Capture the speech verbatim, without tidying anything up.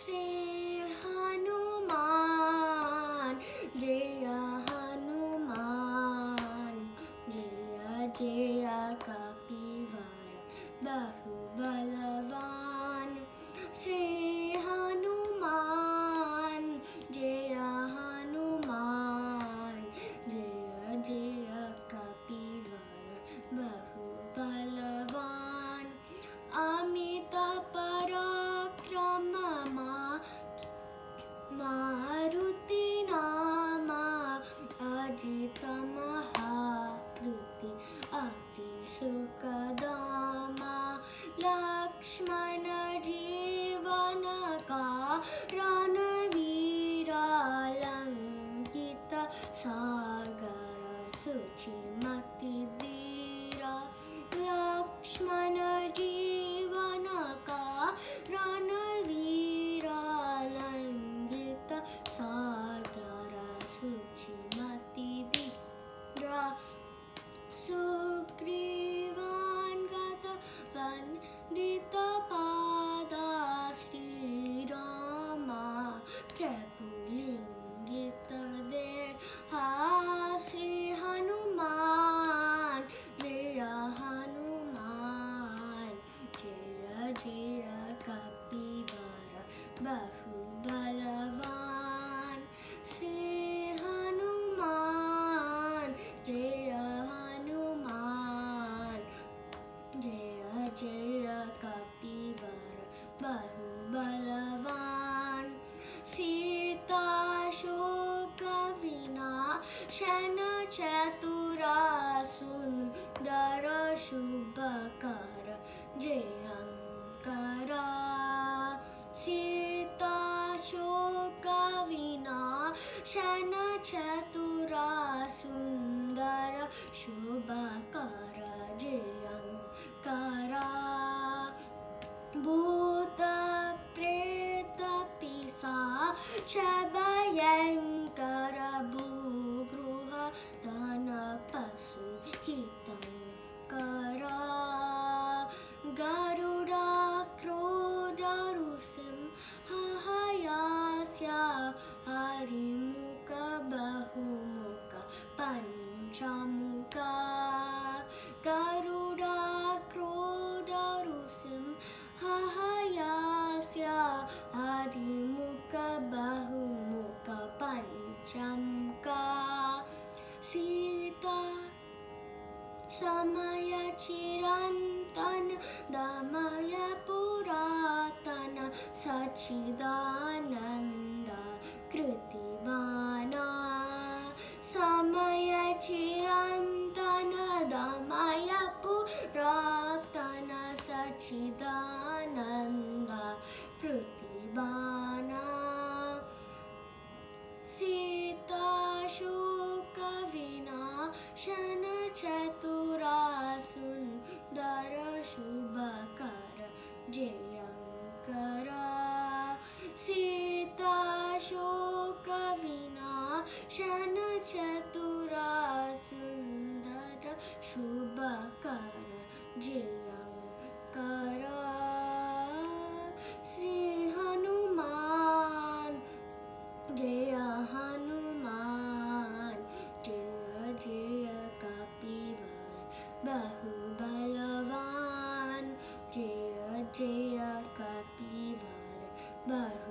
Shri Hanuman, Jaya Hanuman, Jaya Jaya Kapivara Bahubalavan. Shri Hanuman, Jaya Hanuman, Jaya Jaya Kapivara Bahubalavan. Amita Parakrama Maruti Nama Ajita Maharuti Ati Sukadama Lakshmana Jivanaka Ranavira Lankita Sagara Suchimati Dira Lakshmana Jivanaka Ranavira Lankita Sagara Suchimati Dira Sugrivan Gata Vandita Pada Sri Rama Prabhulingita Deha Sri Hanuman, Jaya Hanuman, Jaya Jaya Kapivara Bahubalavan. Sri Hanuman, Jaya Hanuman, Jaya Jaya Kapivara Bahubalavan. Sita Shoka Vinashana Chatura Sundara Shubhakara Jayankara. Sita Shoka Vinashana Chatura Sundara Shubhakara Jayankara. Bhuta Preta Pisacha Bhayankara Bhugruha Dana Pasu Hitankara. Garuda Krodha Rusim Hahayasya Harimuka Bahumuka Panchamuka. Garuda Krodha Rusim Hahayasya Harimuka Bahumuka Panchamuka. Sita Samaya Chirantana Damaya Puratana Sachidananda Kritibana. Samaya Chirantana Damaya Puratana Sachidananda Kritibana. Sita Shoka Vinashana Chatura Sundara Shubhakara Jayankara. Sita Shoka Vinashana Chatura Sundara Shubhakara Jayankara. Sri Hanuman, Jaya Hanuman, Jaya Jaya Kapivara Bahubalavan, Jaya Jaya Kapivara Bahubalavan.